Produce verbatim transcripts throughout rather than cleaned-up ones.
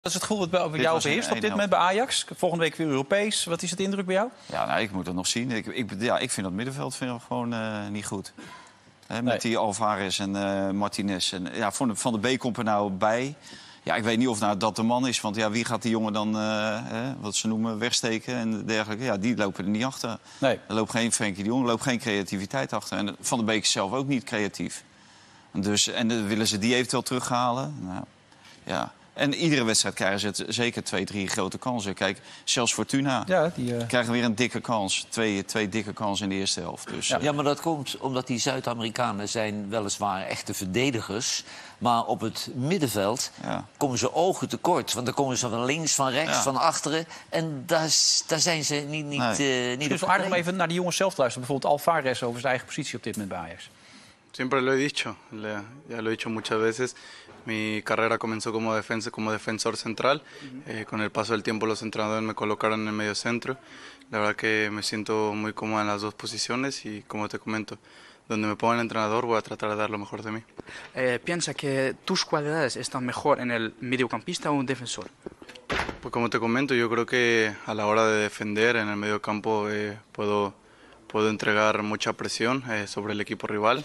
Dat is het gevoel wat bij jou beheerst op dit moment bij Ajax. Volgende week weer Europees. Wat is het indruk bij jou? Ja, nou, ik moet het nog zien. Ik, ik, ja, ik vind dat middenveld vind ik gewoon uh, niet goed. He, met nee. die Alvarez en uh, Martinez. En, ja, Van de, Van de Beek komt er nou bij. Ja, ik weet niet of nou dat de man is. Want ja, wie gaat die jongen dan, uh, hè, wat ze noemen, wegsteken en dergelijke? Ja, die lopen er niet achter. Nee. Er loopt geen Frenkie de Jong, er loopt geen creativiteit achter. En Van de Beek is zelf ook niet creatief. Dus, en dan willen ze die eventueel terughalen. Nou, ja. En iedere wedstrijd krijgen ze het zeker twee, drie grote kansen. Kijk, zelfs Fortuna ja, die, uh... krijgen weer een dikke kans. Twee, twee dikke kansen in de eerste helft. Dus, ja. ja, maar dat komt omdat die Zuid-Amerikanen zijn weliswaar echte verdedigers. Maar op het middenveld ja. komen ze ogen tekort. Want dan komen ze van links, van rechts, ja. van achteren. En daar, daar zijn ze niet, niet, nee. uh, niet dus op aardig om even naar die jongens zelf te luisteren. Bijvoorbeeld Alvarez over zijn eigen positie op dit moment bij Ajax. Siempre lo he dicho, ya lo he dicho muchas veces. Mi carrera comenzó como, defensa, como defensor central. Uh-huh. eh, con el paso del tiempo los entrenadores me colocaron en el medio centro. La verdad que me siento muy cómodo en las dos posiciones y como te comento, donde me ponga el entrenador voy a tratar de dar lo mejor de mí. Eh, ¿Piensa que tus cualidades están mejor en el mediocampista o un defensor? Pues como te comento, yo creo que a la hora de defender en el mediocampo eh, puedo, puedo entregar mucha presión eh, sobre el equipo rival.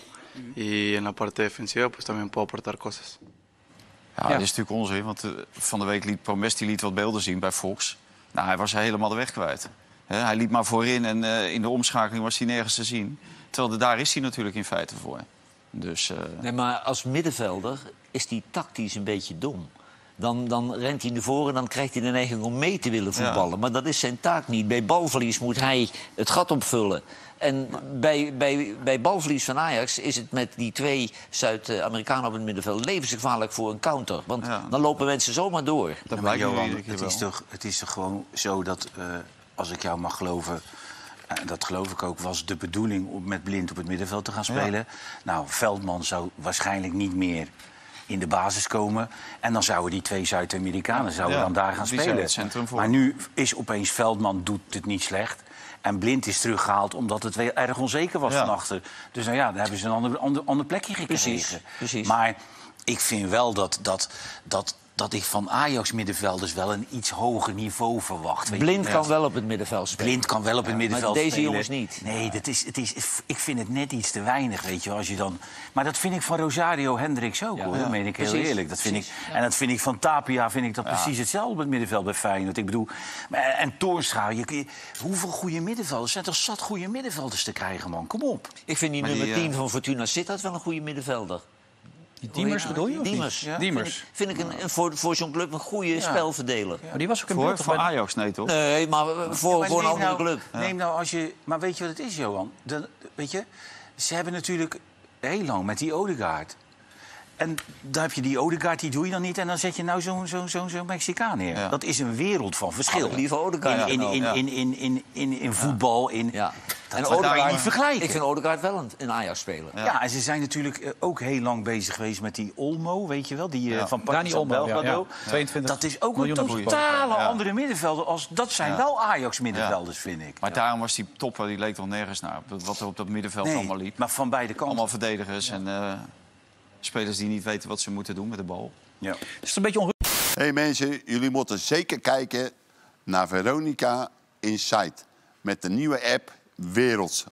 Y en la parte defensiva pues también puedo aportar cosas. Ja, ja, dat is natuurlijk onzin, want uh, van de week liet Promes die liet wat beelden zien bij Fox. Nou, hij was helemaal de weg kwijt. He, hij liep maar voorin en uh, in de omschakeling was hij nergens te zien. Terwijl de, daar is hij natuurlijk in feite voor. Dus, uh... nee, maar als middenvelder is hij tactisch een beetje dom. Dan, dan rent hij naar voren en dan krijgt hij de neiging om mee te willen voetballen. Ja. Maar dat is zijn taak niet. Bij balverlies moet hij het gat opvullen. En bij, bij, bij balverlies van Ajax is het met die twee Zuid-Amerikanen op het middenveld levensgevaarlijk voor een counter. Want ja. dan lopen mensen zomaar door. Dat ja, Johan, het, is toch, het is toch gewoon zo dat, uh, als ik jou mag geloven... en dat geloof ik ook, was de bedoeling om met Blind op het middenveld te gaan spelen. Ja. Nou, Veldman zou waarschijnlijk niet meer in de basis komen. En dan zouden die twee Zuid-Amerikanen ja, ja, dan daar gaan spelen. Maar nu is opeens Veldman doet het niet slecht. En Blind is teruggehaald omdat het weer erg onzeker was ja. van achter. Dus nou ja, daar hebben ze een ander, ander, ander plekje gekregen. Precies, precies. Maar ik vind wel dat, dat, dat, dat ik van Ajax-middenvelders wel een iets hoger niveau verwacht. Weet Blind je? kan wel op het middenveld spelen. Blind kan wel op het ja, middenveld maar deze spelen. jongens niet. Nee, dat is, het is, ik vind het net iets te weinig, weet je. Als je dan... Maar dat vind ik van Rosario Hendricks ook, ja, hoor. Ja. Dat meen ik heel precies, eerlijk. Dat vind ik... ja. En dat vind ik van Tapia, vind ik dat ja. precies hetzelfde op het middenveld bij Feyenoord. Ik bedoel... En Toornstra, je, je, hoeveel goede middenvelders? Er zijn toch zat goede middenvelders te krijgen, man? Kom op. Ik vind die maar nummer die, tien uh... van Fortuna Sittard wel een goede middenvelder. Die Diemers bedoel je? Diemers. Ja. Diemers. Vind ik, vind ik een, voor, voor zo'n club een goede ja. spelverdeler. Ja. Maar die was ook een voor, voor Ajax, nee toch? Nee, maar voor, ja, maar voor een andere nou, club. Ja. Neem nou als je... Maar weet je wat het is, Johan? De, weet je, ze hebben natuurlijk heel lang met die Odegaard. En daar heb je die Odegaard, die doe je dan niet. En dan zet je nou zo'n zo, zo, zo Mexicaan neer. Ja. Dat is een wereld van verschil. Lieve Odegaard. In, in, in, in, in, in, in, in voetbal, in... Ja. Dat en Odegaard, kan je niet vergelijken. Ik vind Odegaard wel een, een Ajax-speler. Ja. ja, en ze zijn natuurlijk ook heel lang bezig geweest met die Olmo, weet je wel? Die ja. van Partizan Belgrado. Ja, ja. tweeëntwintig Dat is ook een totale ja. andere middenvelder. Als, dat zijn ja. wel Ajax-middenvelders, ja. vind ik. Maar ja. daarom was die topper, die leek toch nergens naar. Wat er op dat middenveld nee, allemaal liep. Maar van beide kanten. Allemaal verdedigers ja. en uh, spelers die niet weten wat ze moeten doen met de bal. Ja. Het is een beetje onrustig. Hey mensen, jullie moeten zeker kijken naar Veronica Inside. Met de nieuwe app Werelds.